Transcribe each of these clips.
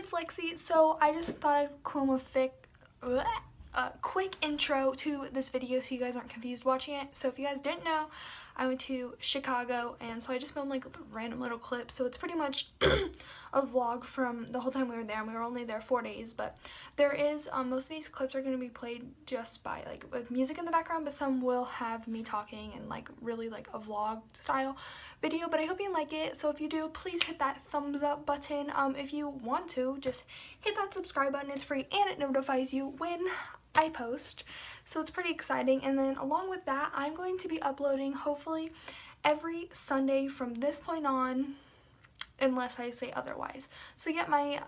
it's Lexi. So I just thought I'd come a quick intro to this video so you guys aren't confused watching it. So if you guys didn't know, I went to Chicago, and so I just filmed like a random little clip. So it's pretty much a vlog from the whole time we were there, and we were only there 4 days. But there is most of these clips are going to be played just by like with music in the background, but some will have me talking and like really like a vlog style video. But I hope you like it. So if you do, please hit that thumbs up button. If you want to, just hit that subscribe button. It's free and it notifies you when I post, so it's pretty exciting. And then along with that, I'm going to be uploading hopefully every Sunday from this point on, unless I say otherwise. So yeah, my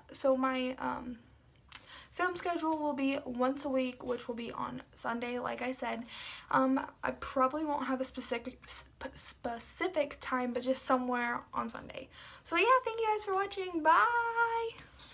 film schedule will be once a week, which will be on Sunday, like I said. I probably won't have a specific time, but just somewhere on Sunday. So yeah, thank you guys for watching. Bye.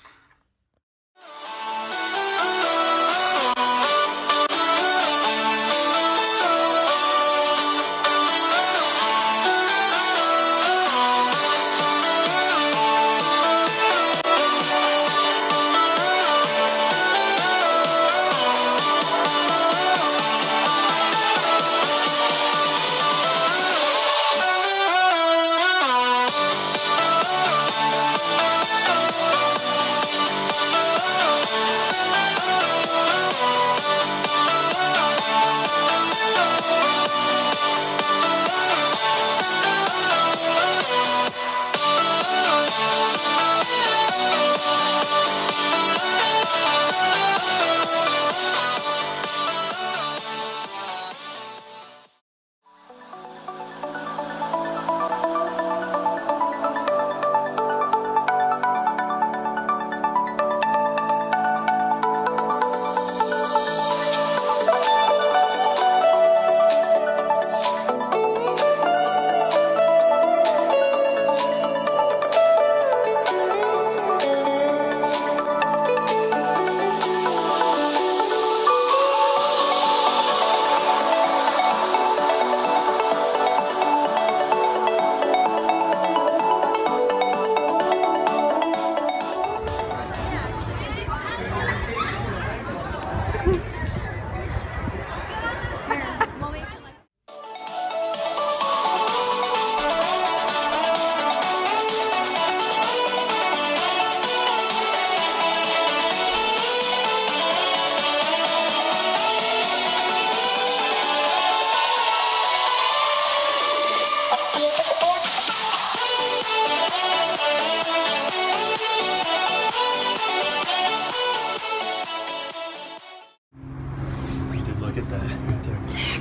Look at that right there.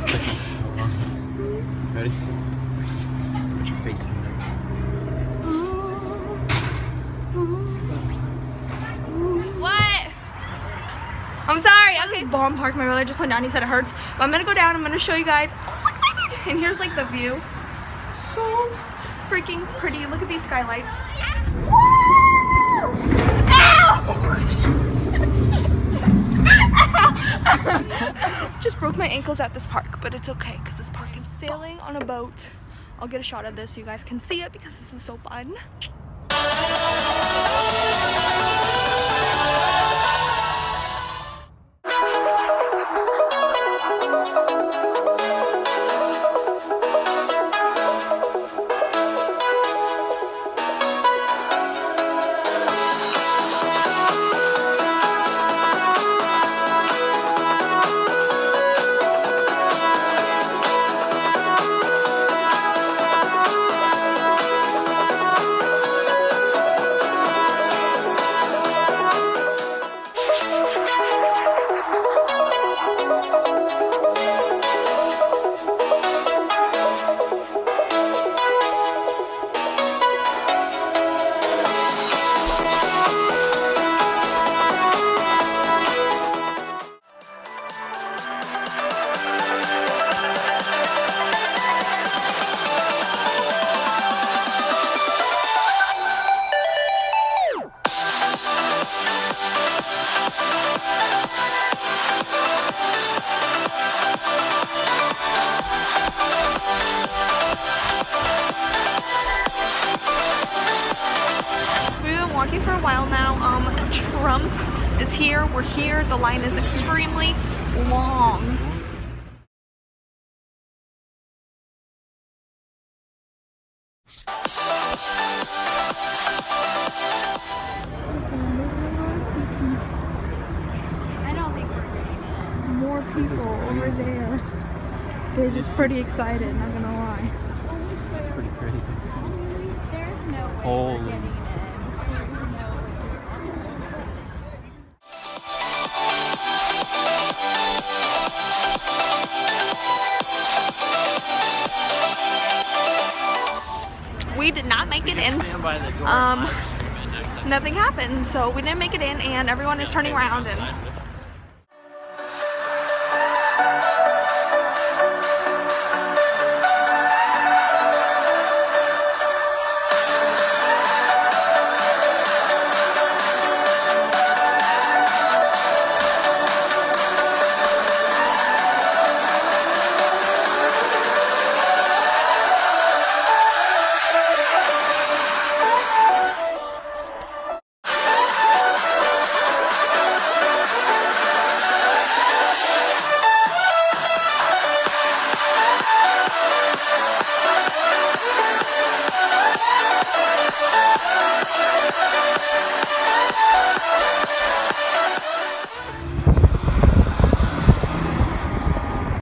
Ready? Put your face in there. What? I'm sorry. Okay. Bomb park. My brother just went down. He said it hurts. But I'm gonna go down. I'm gonna show you guys. I'm so excited. And here's like the view. So freaking pretty. Look at these skylights. Just broke my ankles at this park, but it's okay because this park is sailing on a boat. I'll get a shot of this so you guys can see it because this is so fun. walking for a while now. Trump is here. We're here. The line is extremely long. I don't think we're getting it. More people over there. They're just pretty excited, not gonna lie. That's pretty crazy. There's no way Holy. we're getting it. There's no way. We did not make it in. Nothing happened, so we didn't make it in, and everyone is turning around and